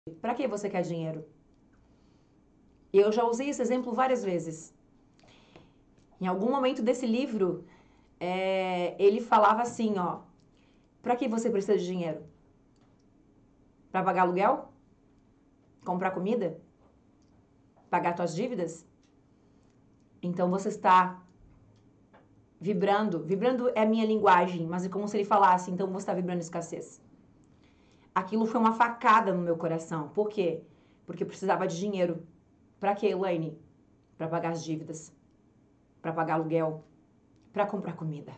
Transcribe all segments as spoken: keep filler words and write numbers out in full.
Para que você quer dinheiro? Eu já usei esse exemplo várias vezes. Em algum momento desse livro, é, ele falava assim, ó, para que você precisa de dinheiro? Para pagar aluguel? Comprar comida? Pagar suas dívidas? Então você está vibrando. Vibrando é a minha linguagem, mas é como se ele falasse, então você está vibrando escassez. Aquilo foi uma facada no meu coração. Por quê? Porque eu precisava de dinheiro. Para quê, Elaine? Para pagar as dívidas. Para pagar aluguel. Para comprar comida.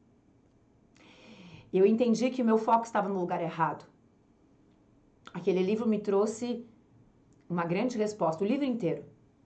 Eu entendi que o meu foco estava no lugar errado. Aquele livro me trouxe uma grande resposta. O livro inteiro.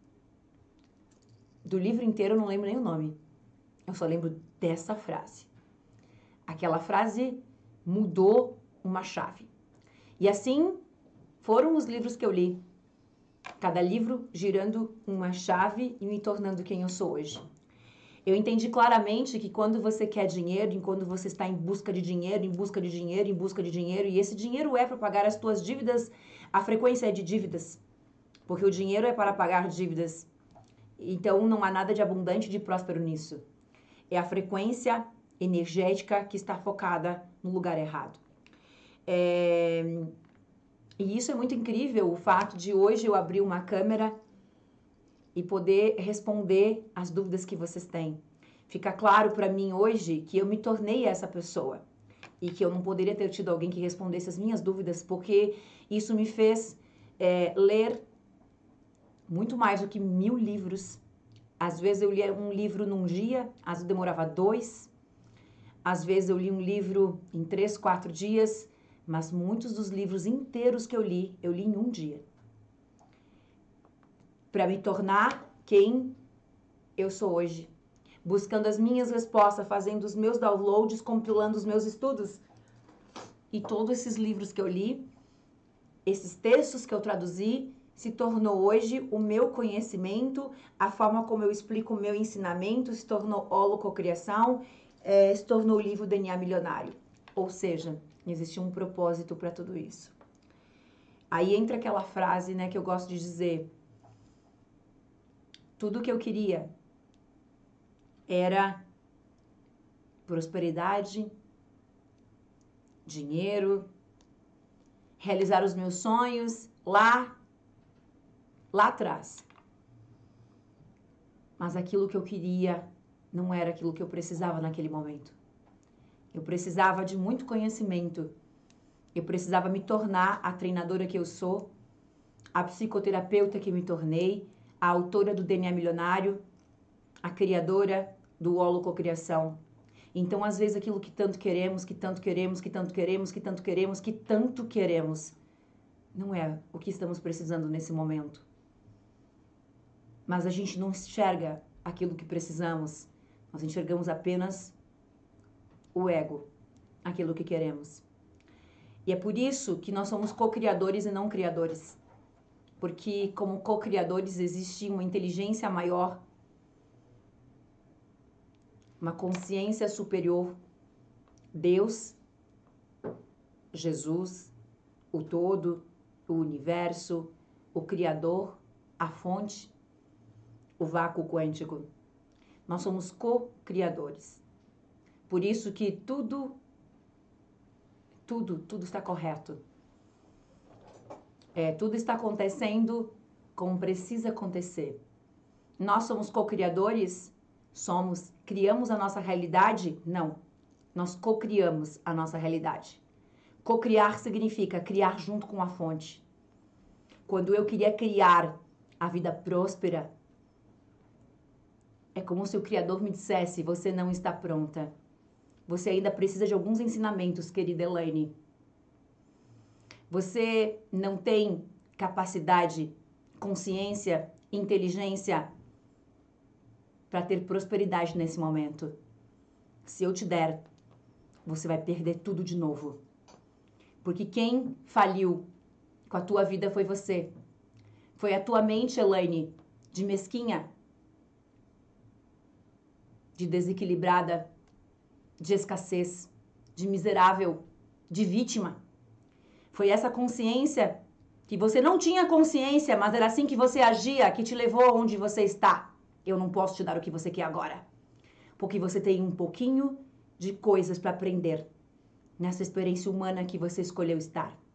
Do livro inteiro eu não lembro nem o nome. Eu só lembro dessa frase. Aquela frase mudou uma chave. E assim foram os livros que eu li. Cada livro girando uma chave e me tornando quem eu sou hoje. Eu entendi claramente que quando você quer dinheiro, e quando você está em busca de dinheiro, em busca de dinheiro, em busca de dinheiro, e esse dinheiro é para pagar as tuas dívidas, a frequência é de dívidas. Porque o dinheiro é para pagar dívidas. Então não há nada de abundante e de próspero nisso. É a frequência energética que está focada no lugar errado. É... E isso é muito incrível, o fato de hoje eu abrir uma câmera e poder responder as dúvidas que vocês têm. Fica claro para mim hoje que eu me tornei essa pessoa e que eu não poderia ter tido alguém que respondesse as minhas dúvidas, porque isso me fez é, ler muito mais do que mil livros. Às vezes eu lia um livro num dia, às vezes demorava dois. Às vezes eu li um livro em três, quatro dias, mas muitos dos livros inteiros que eu li, eu li em um dia. Para me tornar quem eu sou hoje. Buscando as minhas respostas, fazendo os meus downloads, compilando os meus estudos. E todos esses livros que eu li, esses textos que eu traduzi, se tornou hoje o meu conhecimento, a forma como eu explico o meu ensinamento, se tornou holococriação, é, se tornou o livro D N A Milionário. Ou seja, existe um propósito para tudo isso. Aí entra aquela frase, né, que eu gosto de dizer, tudo que eu queria era prosperidade, dinheiro, realizar os meus sonhos lá, lá atrás. Mas aquilo que eu queria não era aquilo que eu precisava naquele momento. Eu precisava de muito conhecimento. Eu precisava me tornar a treinadora que eu sou, a psicoterapeuta que me tornei, a autora do D N A Milionário, a criadora do Holococriação. Então, às vezes, aquilo que tanto queremos, que tanto queremos, que tanto queremos, que tanto queremos, que tanto queremos, não é o que estamos precisando nesse momento. Mas a gente não enxerga aquilo que precisamos. Nós enxergamos apenas o ego, aquilo que queremos. E é por isso que nós somos co-criadores e não criadores. Porque como co-criadores existe uma inteligência maior, uma consciência superior, Deus, Jesus, o todo, o universo, o Criador, a fonte, o vácuo quântico. Nós somos co-criadores. Por isso que tudo, tudo, tudo está correto. É, tudo está acontecendo como precisa acontecer. Nós somos co-criadores? Somos. Criamos a nossa realidade? Não. Nós co-criamos a nossa realidade. Co-criar significa criar junto com a fonte. Quando eu queria criar a vida próspera, é como se o Criador me dissesse, você não está pronta. Você ainda precisa de alguns ensinamentos, querida Elaine. Você não tem capacidade, consciência, inteligência para ter prosperidade nesse momento. Se eu te der, você vai perder tudo de novo. Porque quem faliu com a tua vida foi você. Foi a tua mente, Elaine, de mesquinha, de desequilibrada, de escassez, de miserável, de vítima. Foi essa consciência que você não tinha consciência, mas era assim que você agia, que te levou onde você está. Eu não posso te dar o que você quer agora, porque você tem um pouquinho de coisas para aprender nessa experiência humana que você escolheu estar.